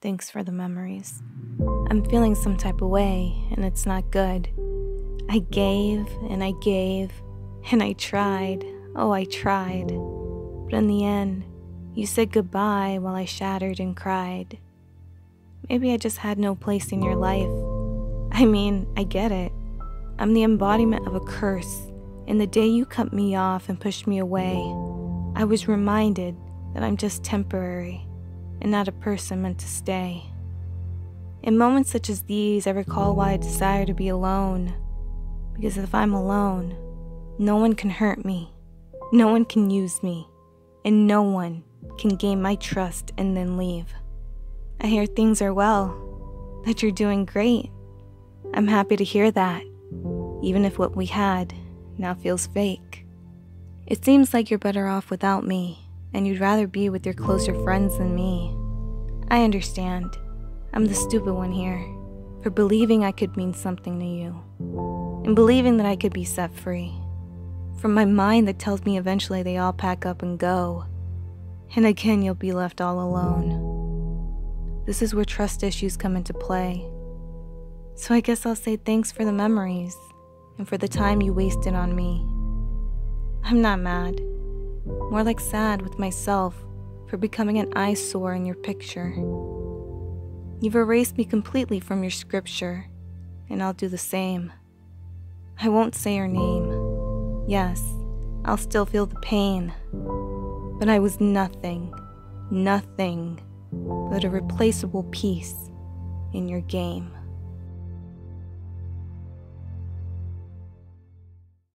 Thanks for the memories. I'm feeling some type of way, and it's not good. I gave, and I gave, and I tried. Oh, I tried. But in the end, you said goodbye while I shattered and cried. Maybe I just had no place in your life. I mean, I get it. I'm the embodiment of a curse, and the day you cut me off and pushed me away, I was reminded that I'm just temporary and not a person meant to stay. In moments such as these, I recall why I desire to be alone. Because if I'm alone, no one can hurt me, no one can use me, and no one can gain my trust and then leave. I hear things are well, that you're doing great. I'm happy to hear that, even if what we had now feels fake. It seems like you're better off without me, and you'd rather be with your closer friends than me. I understand. I'm the stupid one here, for believing I could mean something to you, and believing that I could be set free from my mind that tells me eventually they all pack up and go, and again you'll be left all alone. This is where trust issues come into play. So I guess I'll say thanks for the memories, and for the time you wasted on me. I'm not mad, more like sad with myself for becoming an eyesore in your picture. You've erased me completely from your scripture, and I'll do the same. I won't say your name. Yes, I'll still feel the pain, but I was nothing but a replaceable piece in your game.